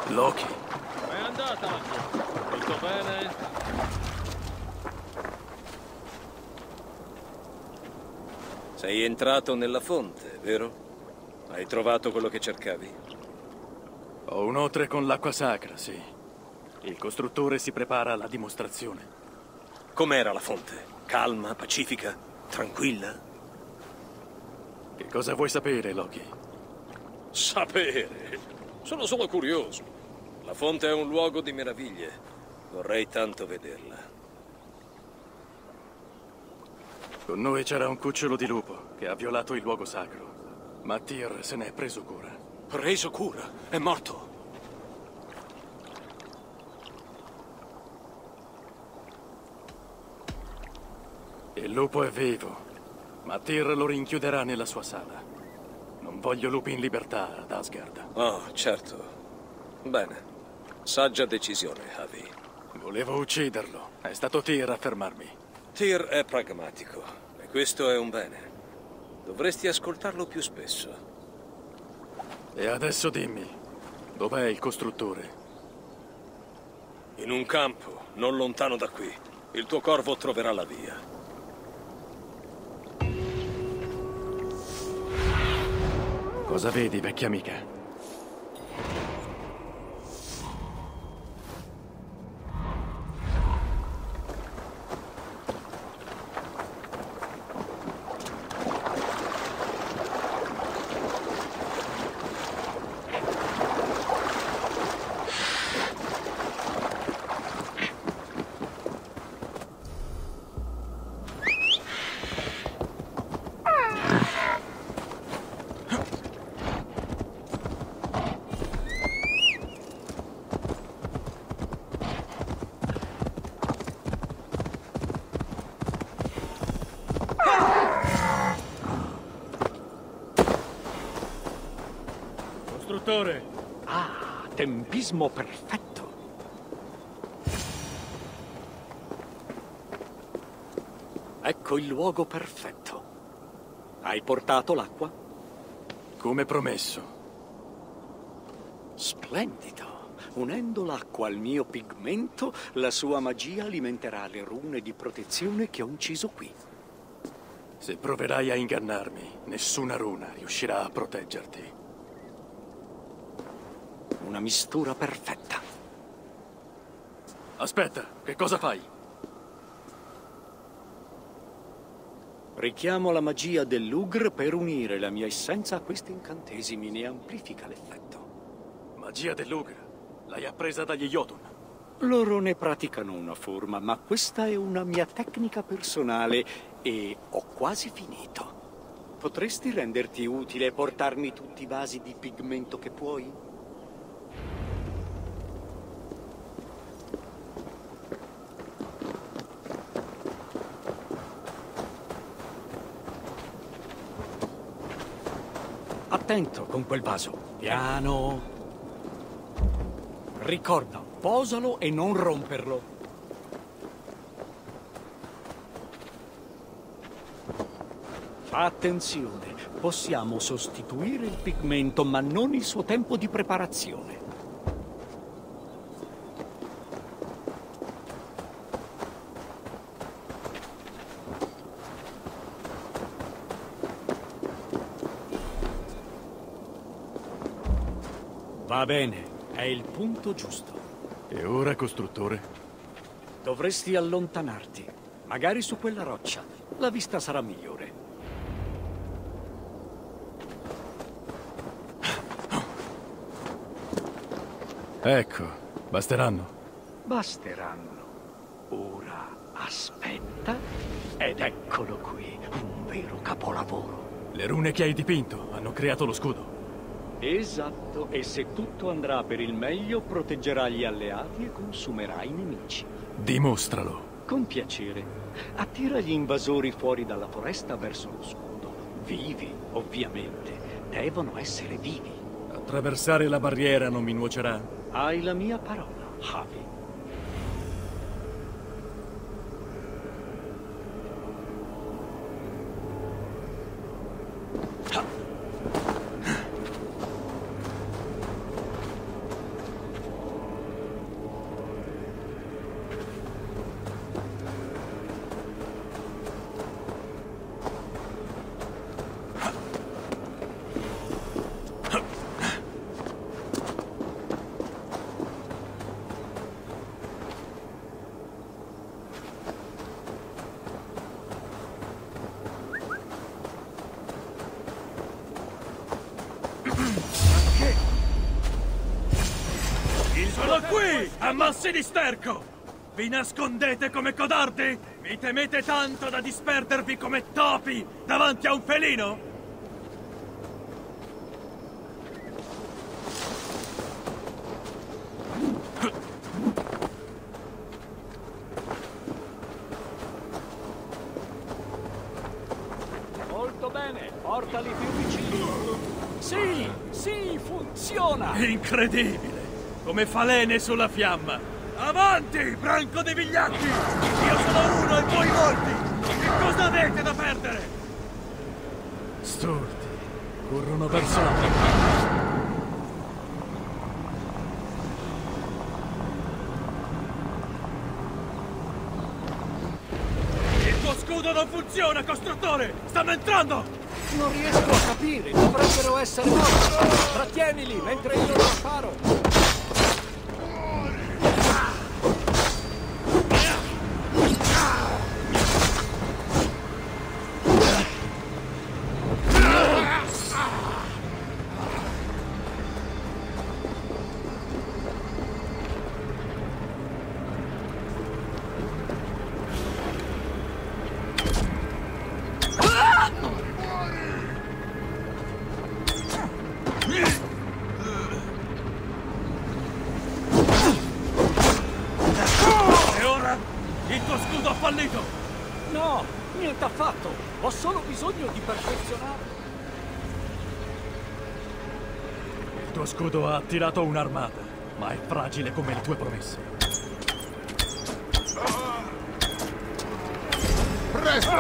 Loki. Com'è andata laggiù? Tutto bene? Sei entrato nella fonte, vero? Hai trovato quello che cercavi? Ho un otre con l'acqua sacra, sì. Il costruttore si prepara alla dimostrazione. Com'era la fonte? Calma, pacifica, tranquilla? Che cosa vuoi sapere, Loki? Sapere? Sono solo curioso. La fonte è un luogo di meraviglie. Vorrei tanto vederla. Con noi c'era un cucciolo di lupo che ha violato il luogo sacro. Ma Tyr se ne è preso cura. Preso cura? È morto? Il lupo è vivo, ma Tyr lo rinchiuderà nella sua sala. Non voglio lupi in libertà ad Asgard. Oh, certo. Bene. Saggia decisione, Javi. Volevo ucciderlo. È stato Tyr a fermarmi. Tyr è pragmatico, e questo è un bene. Dovresti ascoltarlo più spesso. E adesso dimmi, dov'è il costruttore? In un campo, non lontano da qui. Il tuo corvo troverà la via. Cosa vedi, vecchia amica? Costruttore! Ah, tempismo perfetto. Ecco il luogo perfetto. Hai portato l'acqua? Come promesso. Splendido. Unendo l'acqua al mio pigmento, la sua magia alimenterà le rune di protezione che ho inciso qui. Se proverai a ingannarmi, nessuna runa riuscirà a proteggerti. Una mistura perfetta. Aspetta, che cosa fai? Richiamo la magia dell'Ugr per unire la mia essenza a questi incantesimi, ne amplifica l'effetto. Magia dell'Ugr. L'hai appresa dagli Jotun. Loro ne praticano una forma, ma questa è una mia tecnica personale e ho quasi finito. Potresti renderti utile e portarmi tutti i vasi di pigmento che puoi? Attento con quel vaso. Piano. Ricorda, posalo e non romperlo. Fa attenzione. Possiamo sostituire il pigmento, ma non il suo tempo di preparazione. Va bene, è il punto giusto. E ora, costruttore? Dovresti allontanarti, magari su quella roccia. La vista sarà migliore. Ecco, basteranno. Basteranno. Ora aspetta ed eccolo qui, un vero capolavoro. Le rune che hai dipinto hanno creato lo scudo. Esatto, e se tutto andrà per il meglio, proteggerà gli alleati e consumerà i nemici. Dimostralo. Con piacere. Attira gli invasori fuori dalla foresta verso lo scudo. Vivi, ovviamente. Devono essere vivi. Attraversare la barriera non mi nuocerà? Hai la mia parola, Javi. Sono qui, ammassi di sterco! Vi nascondete come codardi? Mi temete tanto da disperdervi come topi davanti a un felino? Molto bene, portali più vicino. Sì, sì, funziona! Incredibile! Come falene sulla fiamma! Avanti, branco di vigliacchi! Io sono uno e voi molti! Che cosa avete da perdere? Stolti, corrono verso la porta. Il tuo scudo non funziona, costruttore! Stanno entrando! Non riesco a capire, dovrebbero essere morti. Trattienili mentre io lo sparo. E ora? Il tuo scudo ha fallito! No, niente affatto. Ho solo bisogno di perfezionare. Il tuo scudo ha attirato un'armata, ma è fragile come le tue promesse. Presto!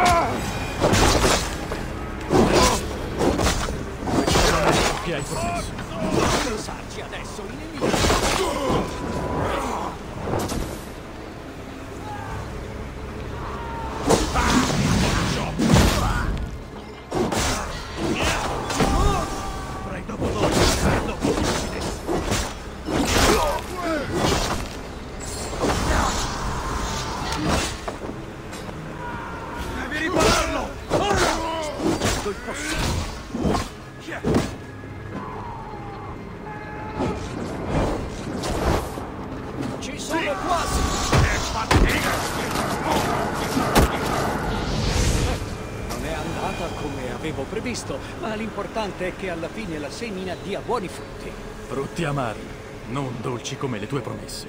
Che hai promesso? Non pensarci adesso, i nemici. Avrai dopo loro, dopo ti uccidessi. Devi ripararlo! Ora! Tutto il possibile. Ci sono quasi. Non è andata come avevo previsto, ma l'importante è che alla fine la semina dia buoni frutti. Frutti amari, non dolci come le tue promesse.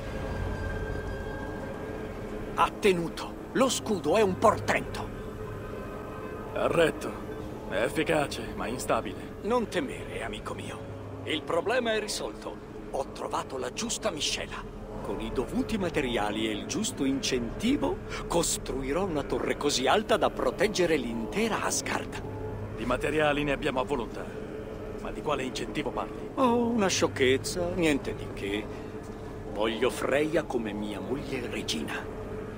Ha tenuto. Lo scudo è un portento. Ha retto. È efficace, ma instabile. Non temere, amico mio. Il problema è risolto. Ho trovato la giusta miscela. Con i dovuti materiali e il giusto incentivo, costruirò una torre così alta da proteggere l'intera Asgard. Di materiali ne abbiamo a volontà. Ma di quale incentivo parli? Oh, una sciocchezza, niente di che. Voglio Freya come mia moglie regina.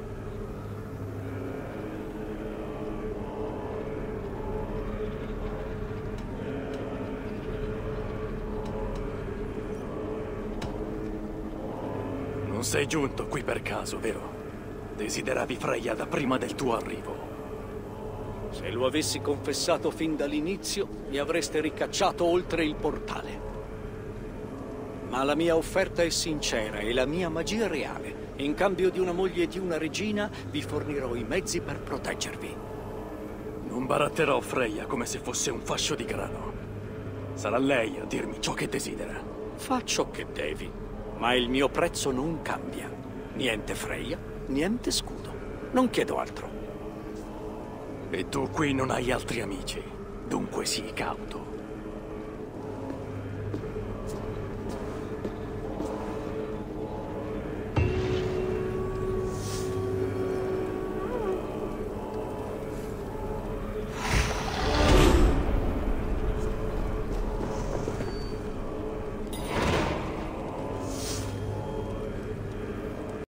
Non sei giunto qui per caso, vero? Desideravi Freya da prima del tuo arrivo. Se lo avessi confessato fin dall'inizio, mi avreste ricacciato oltre il portale. Ma la mia offerta è sincera e la mia magia è reale. In cambio di una moglie e di una regina, vi fornirò i mezzi per proteggervi. Non baratterò Freya come se fosse un fascio di grano. Sarà lei a dirmi ciò che desidera. Fa ciò che devi, ma il mio prezzo non cambia. Niente Freya, niente scudo. Non chiedo altro. E tu qui non hai altri amici. Dunque sii cauto.